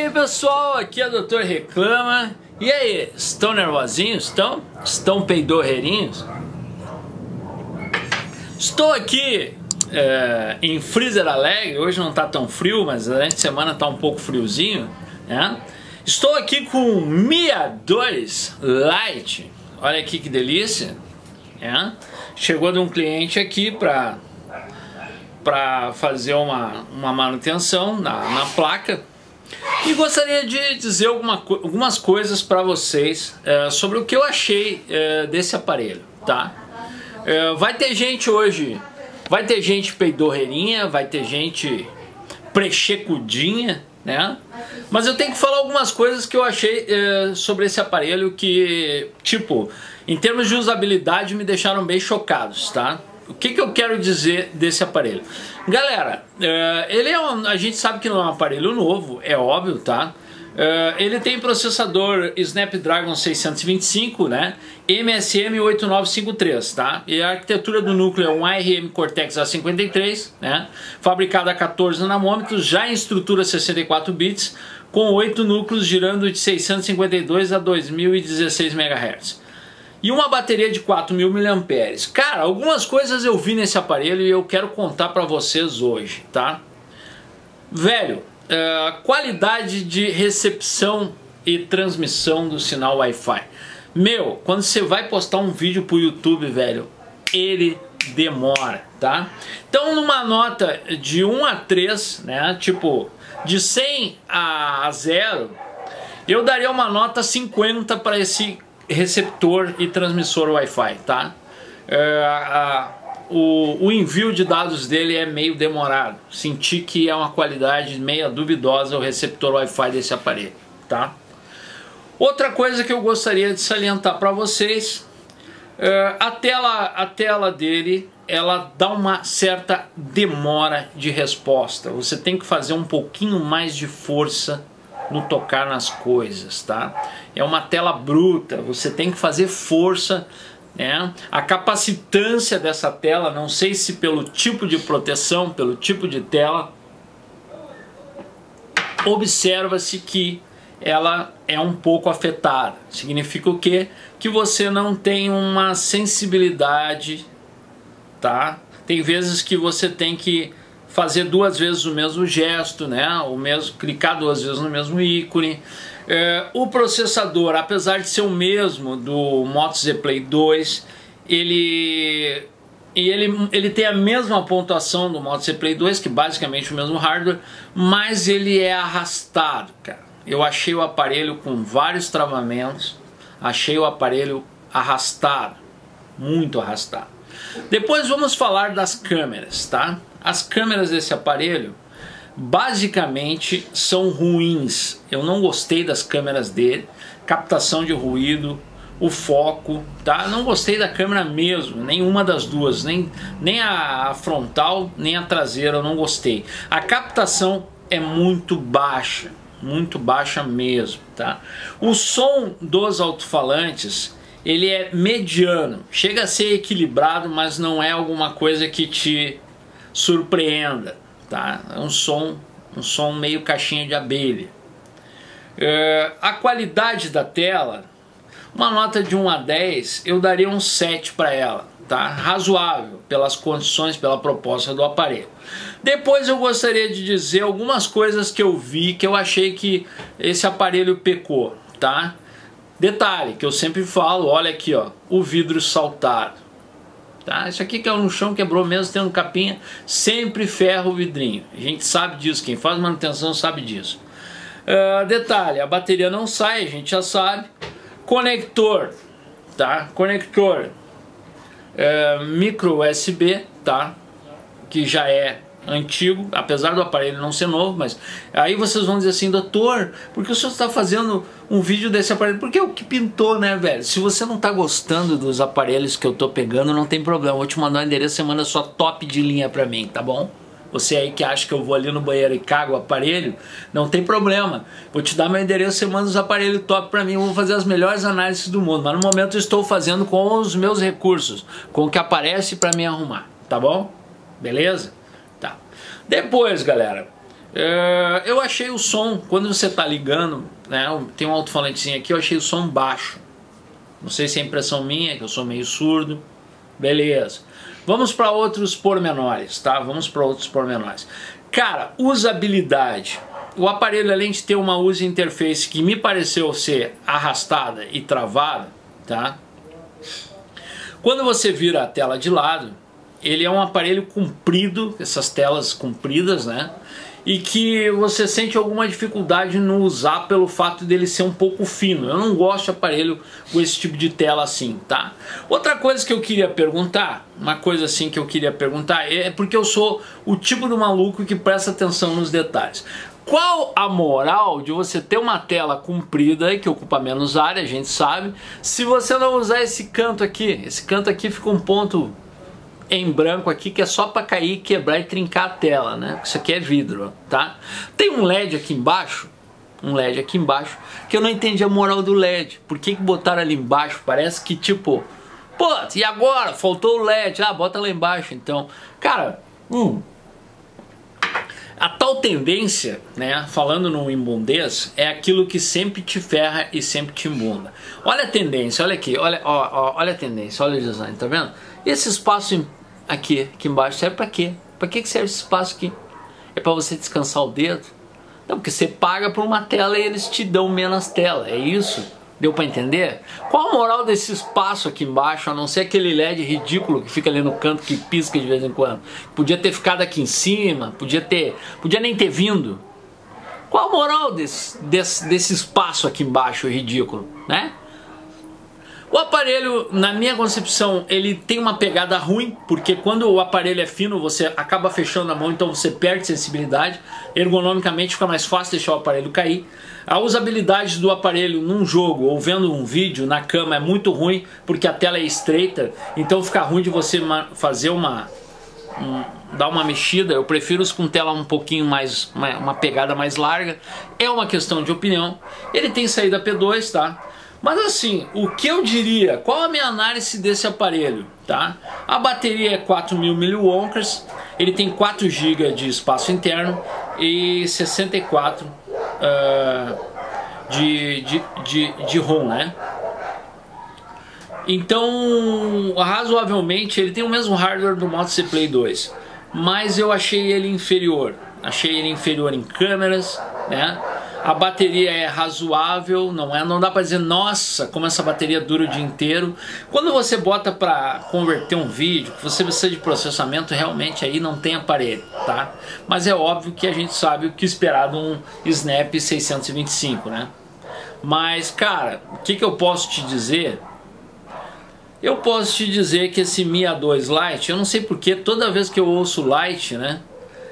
aí pessoal, aqui é o Dr. Reclama. E aí, estão nervosinhos? Estão peidorreirinhos? Estou aqui em Freezer Alegre. Hoje não tá tão frio, mas durante a semana tá um pouco friozinho, né? Estou aqui com Mia 2 Lite. Olha aqui que delícia, né? Chegou de um cliente aqui para fazer uma manutenção na placa. E gostaria de dizer algumas coisas para vocês sobre o que eu achei desse aparelho, tá? Vai ter gente hoje, vai ter gente peidorreirinha, vai ter gente prechecudinha, né? Mas eu tenho que falar algumas coisas que eu achei sobre esse aparelho que, tipo, em termos de usabilidade me deixaram bem chocados, tá? O que eu quero dizer desse aparelho? Galera, ele a gente sabe que não é um aparelho novo, é óbvio, tá? Ele tem processador Snapdragon 625, né? MSM 8953, tá? E a arquitetura do núcleo é um ARM Cortex A53, né? Fabricado a 14 nanômetros, já em estrutura 64 bits, com 8 núcleos girando de 652 a 2016 MHz. E uma bateria de 4.000 mAh. Cara, algumas coisas eu vi nesse aparelho e eu quero contar pra vocês hoje, tá? Velho, qualidade de recepção e transmissão do sinal Wi-Fi. Meu, quando você vai postar um vídeo pro YouTube, velho, ele demora, tá? Então numa nota de 1 a 3, né, tipo, de 100 a 0, eu daria uma nota 50 para esse receptor e transmissor Wi-Fi, tá? O envio de dados dele é meio demorado. Senti que é uma qualidade meio duvidosa o receptor Wi-Fi desse aparelho, tá? Outra coisa que eu gostaria de salientar para vocês, a tela dele, ela dá uma certa demora de resposta. Você tem que fazer um pouquinho mais de força no tocar nas coisas, tá? É uma tela bruta, você tem que fazer força, né? A capacitância dessa tela, não sei se pelo tipo de proteção, pelo tipo de tela, observa-se que ela é um pouco afetada. Significa o quê? Que você não tem uma sensibilidade, tá? Tem vezes que você tem que fazer 2 vezes o mesmo gesto, né? Clicar 2 vezes no mesmo ícone. O processador, apesar de ser o mesmo do Moto Z Play 2, ele tem a mesma pontuação do Moto Z Play 2, que basicamente é o mesmo hardware, mas ele é arrastado, cara. Eu achei o aparelho com vários travamentos, achei o aparelho arrastado, muito arrastado. Depois vamos falar das câmeras, tá? As câmeras desse aparelho basicamente são ruins. Eu não gostei das câmeras dele, captação de ruído, o foco, tá? Não gostei da câmera mesmo, nenhuma das duas, nem a frontal, nem a traseira eu não gostei. A captação é muito baixa mesmo, tá? O som dos alto-falantes, ele é mediano, chega a ser equilibrado, mas não é alguma coisa que te surpreenda, tá? É um som meio caixinha de abelha. A qualidade da tela, uma nota de 1 a 10, eu daria um 7 para ela, tá? Razoável, pelas condições, pela proposta do aparelho. Depois eu gostaria de dizer algumas coisas que eu vi, que eu achei que esse aparelho pecou, tá? Detalhe, que eu sempre falo, olha aqui, ó, o vidro saltado. Tá? Isso aqui caiu no chão, quebrou mesmo, tendo capinha, sempre ferra o vidrinho. A gente sabe disso, quem faz manutenção sabe disso. Detalhe, a bateria não sai, a gente já sabe. Conector, tá? Conector micro USB, tá? Que já é antigo, apesar do aparelho não ser novo, mas aí vocês vão dizer assim, doutor, por que o senhor está fazendo um vídeo desse aparelho? Porque é o que pintou, né, velho? Se você não tá gostando dos aparelhos que eu tô pegando, não tem problema, eu vou te mandar um endereço, você manda só top de linha pra mim, tá bom? Você aí que acha que eu vou ali no banheiro e cago o aparelho, não tem problema, vou te dar meu endereço, você manda os aparelhos top pra mim, eu vou fazer as melhores análises do mundo, mas no momento eu estou fazendo com os meus recursos, com o que aparece pra mim arrumar, tá bom? Beleza? Tá. Depois, galera, Eu achei o som, quando você está ligando, né, tem um alto-falantezinho aqui, eu achei o som baixo. Não sei se é impressão minha, que eu sou meio surdo. Beleza. Vamos para outros pormenores, tá? Vamos para outros pormenores. Cara, usabilidade. O aparelho, além de ter uma user interface que me pareceu ser arrastada e travada, tá? Quando você vira a tela de lado, ele é um aparelho comprido, essas telas compridas, né? E que você sente alguma dificuldade no usar pelo fato dele ser um pouco fino. Eu não gosto de aparelho com esse tipo de tela assim, tá? Outra coisa que eu queria perguntar, uma coisa assim que eu queria perguntar, é porque eu sou o tipo do maluco que presta atenção nos detalhes. Qual a moral de você ter uma tela comprida que ocupa menos área, a gente sabe, se você não usar esse canto aqui? Esse canto aqui fica um ponto em branco aqui que é só para cair, quebrar e trincar a tela, né? Isso aqui é vidro, tá? Tem um LED aqui embaixo, que eu não entendi a moral do LED. Por que botaram ali embaixo? Parece que tipo, pô, e agora? Faltou o LED, bota lá embaixo então. Cara, a tal tendência, né, falando no imbundez, é aquilo que sempre te ferra e sempre te imbunda. Olha a tendência, olha aqui, olha a tendência, olha o design, tá vendo? Esse espaço aqui embaixo serve pra quê? Pra que serve esse espaço aqui? É pra você descansar o dedo? Não, porque você paga por uma tela e eles te dão menos tela, é isso? Deu pra entender? Qual a moral desse espaço aqui embaixo, a não ser aquele LED ridículo que fica ali no canto que pisca de vez em quando? Podia ter ficado aqui em cima, podia nem ter vindo. Qual a moral desse espaço aqui embaixo ridículo, né? O aparelho, na minha concepção, ele tem uma pegada ruim, porque quando o aparelho é fino, você acaba fechando a mão, então você perde sensibilidade. Ergonomicamente fica mais fácil deixar o aparelho cair. A usabilidade do aparelho num jogo ou vendo um vídeo na cama é muito ruim, porque a tela é estreita, então fica ruim de você fazer dar uma mexida. Eu prefiro os com tela um pouquinho mais, uma pegada mais larga. É uma questão de opinião. Ele tem saída P2, tá? Mas assim, o que eu diria, qual a minha análise desse aparelho, tá? A bateria é 4000 mAh, ele tem 4 GB de espaço interno e 64 de ROM, né? Então, razoavelmente, ele tem o mesmo hardware do Moto C Play 2, mas eu achei ele inferior. Achei ele inferior em câmeras, né? A bateria é razoável, não dá pra dizer, nossa, como essa bateria dura o dia inteiro. Quando você bota pra converter um vídeo, você precisa de processamento, realmente aí não tem aparelho, tá? Mas é óbvio que a gente sabe o que esperar de um Snap 625, né? Mas, cara, o que eu posso te dizer? Eu posso te dizer que esse Mi A2 Lite, eu não sei porque, toda vez que eu ouço Lite, né,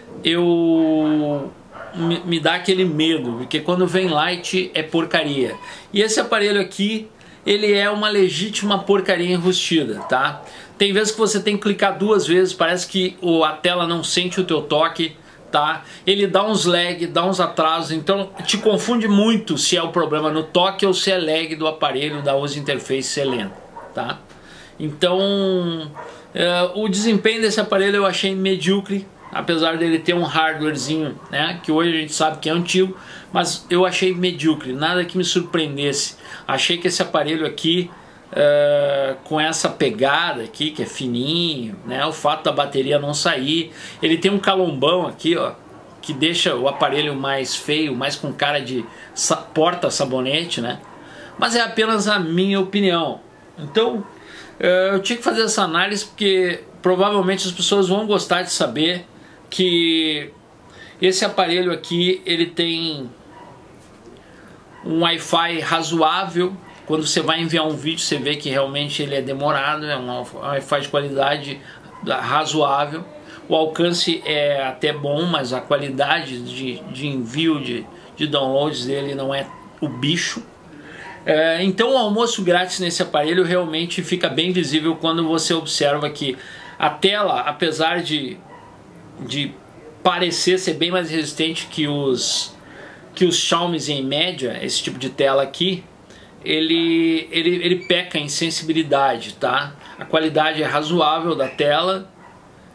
me dá aquele medo, porque quando vem Lite é porcaria. E esse aparelho aqui, ele é uma legítima porcaria enrustida, tá? Tem vezes que você tem que clicar 2 vezes, parece que a tela não sente o teu toque, tá? Ele dá uns lag, dá uns atrasos, então te confunde muito se é o problema no toque ou se é lag do aparelho, da user interface ser lenta, tá? Então, o desempenho desse aparelho eu achei medíocre, apesar dele ter um hardwarezinho, né, que hoje a gente sabe que é antigo, mas eu achei medíocre, nada que me surpreendesse. Achei que esse aparelho aqui, com essa pegada aqui, que é fininho, né, o fato da bateria não sair, ele tem um calombão aqui, ó, que deixa o aparelho mais feio, mais com cara de porta-sabonete, né, mas é apenas a minha opinião. Então, eu tinha que fazer essa análise porque provavelmente as pessoas vão gostar de saber que esse aparelho aqui, ele tem um Wi-Fi razoável. Quando você vai enviar um vídeo, você vê que realmente ele é demorado, é um Wi-Fi de qualidade razoável. O alcance é até bom, mas a qualidade de envio de downloads dele não é o bicho. Então o almoço grátis nesse aparelho realmente fica bem visível quando você observa que a tela, apesar de parecer ser bem mais resistente que os Xiaomi em média, esse tipo de tela aqui, ele peca em sensibilidade, tá? A qualidade é razoável da tela,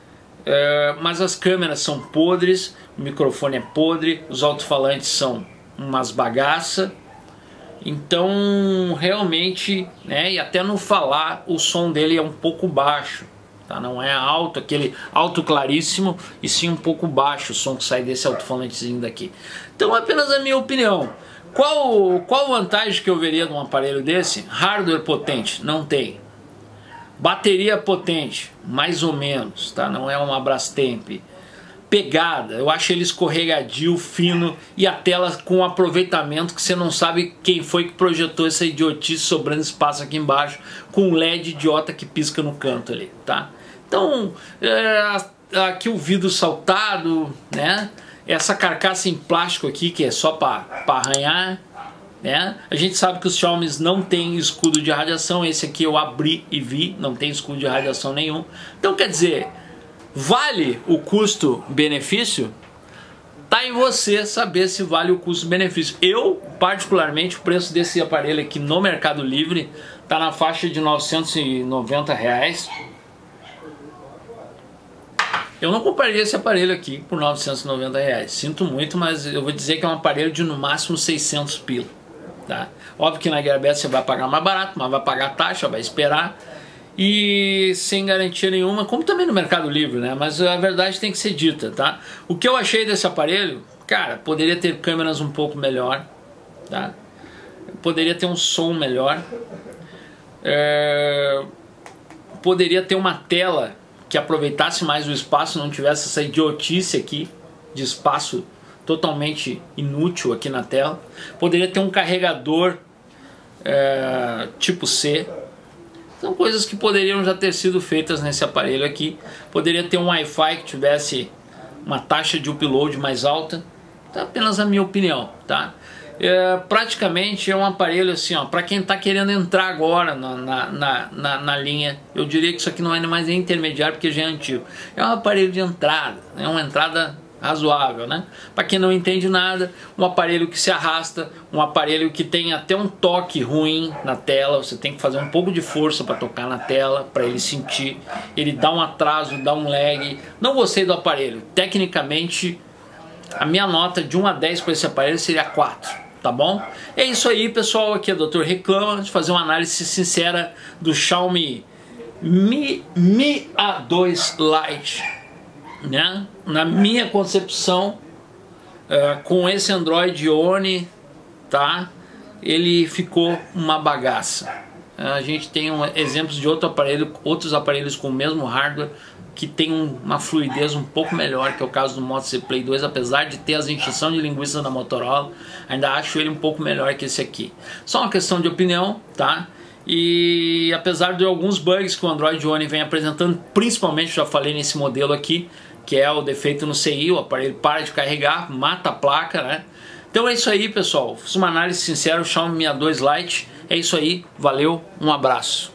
mas as câmeras são podres, o microfone é podre, os alto-falantes são umas bagaças. Então realmente, né, e até no falar o som dele é um pouco baixo, tá? Não é alto, aquele alto claríssimo, e sim um pouco baixo o som que sai desse alto-falantezinho daqui. Então apenas a minha opinião. Qual vantagem que eu veria de um aparelho desse? Hardware potente? Não tem. Bateria potente? Mais ou menos, tá? Não é uma Brastemp. Pegada, eu acho ele escorregadio, fino, e a tela com aproveitamento que você não sabe quem foi que projetou essa idiotice, sobrando espaço aqui embaixo, com um LED idiota que pisca no canto ali, tá? Então, aqui o vidro saltado, né? Essa carcaça em plástico aqui que é só para arranhar, né? A gente sabe que os Xiaomis não tem escudo de radiação, esse aqui eu abri e vi, não tem escudo de radiação nenhum. Então quer dizer, vale o custo-benefício? Tá em você saber se vale o custo-benefício. Eu, particularmente, o preço desse aparelho aqui no Mercado Livre tá na faixa de R$990. Eu não compraria esse aparelho aqui por R$990. Sinto muito, mas eu vou dizer que é um aparelho de no máximo 600 pila. Tá? Óbvio que na Gearbest você vai pagar mais barato, mas vai pagar taxa, vai esperar. E sem garantia nenhuma, como também no Mercado Livre, né? Mas a verdade tem que ser dita, tá? O que eu achei desse aparelho, cara, poderia ter câmeras um pouco melhor, tá? Poderia ter um som melhor, poderia ter uma tela que aproveitasse mais o espaço, não tivesse essa idiotice aqui de espaço totalmente inútil aqui na tela. Poderia ter um carregador tipo C. São coisas que poderiam já ter sido feitas nesse aparelho aqui. Poderia ter um Wi-Fi que tivesse uma taxa de upload mais alta. Tá, apenas a minha opinião, tá? Praticamente é um aparelho assim, ó, para quem está querendo entrar agora na linha. Eu diria que isso aqui não é mais intermediário porque já é antigo. É um aparelho de entrada, é uma entrada razoável, né? Para quem não entende nada, um aparelho que se arrasta, um aparelho que tem até um toque ruim na tela. Você tem que fazer um pouco de força para tocar na tela, para ele sentir. Ele dá um atraso, dá um lag. Não gostei do aparelho. Tecnicamente, a minha nota de 1 a 10 para esse aparelho seria 4, tá bom? É isso aí, pessoal. Aqui é o Dr. Reclama, de fazer uma análise sincera do Xiaomi Mi A2 Lite, né? Na minha concepção, com esse Android One, tá? Ele ficou uma bagaça. A gente tem exemplos de outros aparelhos com o mesmo hardware que tem uma fluidez um pouco melhor, que é o caso do Moto Z Play 2, apesar de ter as encheção de linguiça da Motorola, ainda acho ele um pouco melhor que esse aqui. Só uma questão de opinião, tá? E apesar de alguns bugs que o Android One vem apresentando, principalmente, já falei nesse modelo aqui, que é o defeito no CI, o aparelho para de carregar, mata a placa, né? Então é isso aí, pessoal. Fiz uma análise sincera, o Xiaomi Mi A2 Lite. É isso aí, valeu, um abraço.